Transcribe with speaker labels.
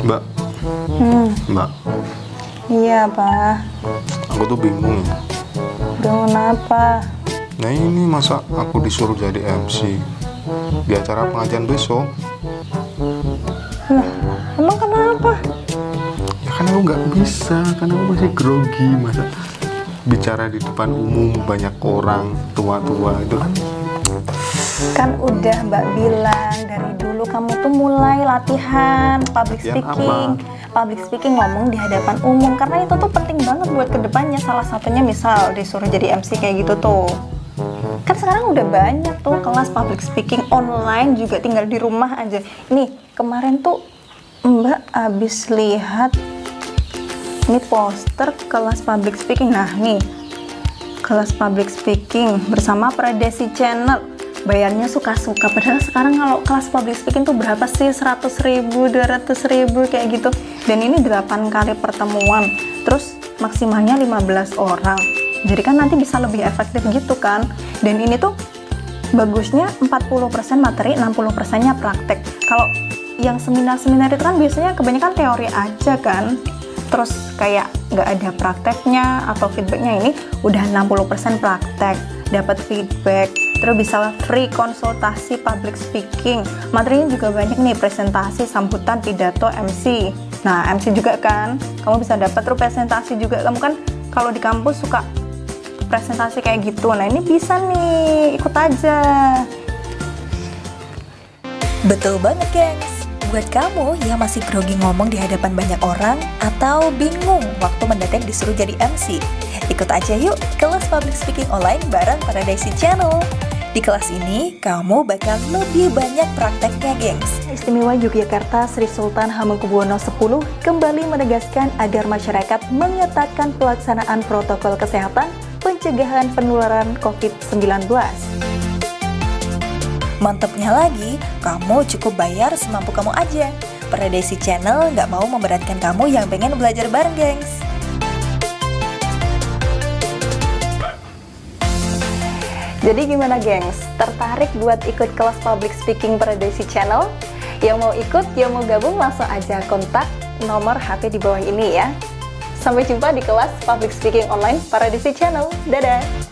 Speaker 1: Mbak, Mbak,
Speaker 2: Iya, Pak.
Speaker 1: aku tuh bingung.
Speaker 2: Bingung apa?
Speaker 1: Nah ini masa aku disuruh jadi MC di acara pengajian besok?
Speaker 2: Lah, emang kenapa?
Speaker 1: Ya kan aku nggak bisa, karena aku masih grogi. Masa bicara di depan umum banyak orang tua-tua itu kan.
Speaker 2: Kan udah Mbak bilang dari dulu kamu tuh mulai latihan public
Speaker 1: Latihan
Speaker 2: speaking. Public speaking, ngomong di hadapan umum, karena itu tuh penting banget buat kedepannya. Salah satunya misal disuruh jadi MC kayak gitu tuh. Kan sekarang udah banyak tuh kelas public speaking online juga, tinggal di rumah aja. Nih kemarin tuh Mbak abis lihat ini poster kelas public speaking. Nah nih, kelas public speaking bersama Pradesi Channel. Bayarnya suka-suka, padahal sekarang kalau kelas public speaking tuh berapa sih? 100.000, 200.000 kayak gitu. Dan ini 8 kali pertemuan, terus maksimalnya 15 orang. Jadi kan nanti bisa lebih efektif gitu kan. Dan ini tuh bagusnya 40% materi, 60%-nya praktek. Kalau yang seminar-seminar itu kan biasanya kebanyakan teori aja kan, terus kayak nggak ada prakteknya atau feedbacknya. Ini udah 60% praktek, dapat feedback, terus bisa free konsultasi public speaking. Materinya juga banyak nih, presentasi, sambutan, pidato, MC. Nah MC juga kan kamu bisa dapat, terus presentasi juga. Kamu kan kalau di kampus suka presentasi kayak gitu, nah ini bisa nih, ikut aja.
Speaker 3: Betul banget, gengs. Buat kamu yang masih grogi ngomong di hadapan banyak orang atau bingung waktu mendadak disuruh jadi MC, ikut aja yuk kelas public speaking online bareng Pradesi Channel. Di kelas ini, kamu bakal lebih banyak prakteknya, gengs.
Speaker 2: Istimewa Yogyakarta Sri Sultan Hamengkubuwono X kembali menegaskan agar masyarakat mengetatkan pelaksanaan protokol kesehatan pencegahan penularan COVID-19.
Speaker 3: Mantepnya lagi, kamu cukup bayar semampu kamu aja. Pradesi Channel nggak mau memberatkan kamu yang pengen belajar bareng, gengs.
Speaker 2: Jadi gimana, gengs? Tertarik buat ikut kelas public speaking Pradesi Channel? Yang mau ikut, yang mau gabung, langsung aja kontak nomor HP di bawah ini ya. Sampai jumpa di kelas public speaking online Pradesi Channel. Dadah!